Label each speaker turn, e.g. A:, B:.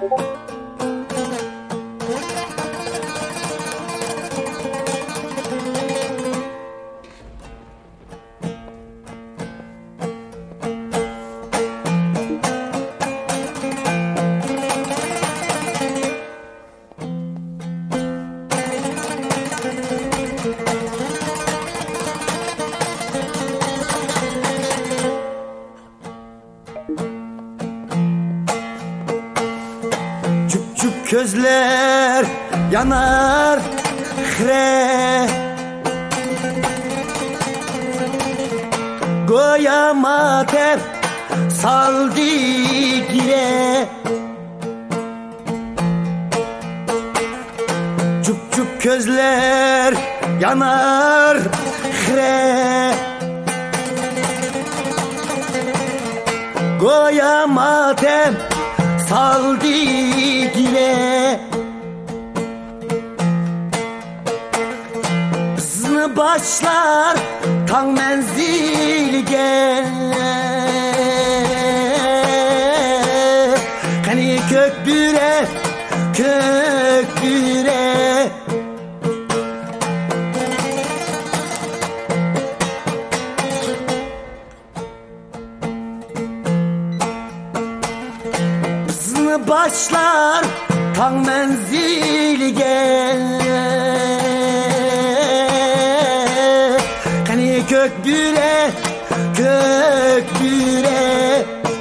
A: Küçük gözler yanar hre, goya matem saldı gire. Küçük gözler yanar hre, goya matem saldı gire. Hızlı başlar tan menzilge, hani kökbüre kökbüre. Başlar tan menzilge, hani kökbüre kökbüre.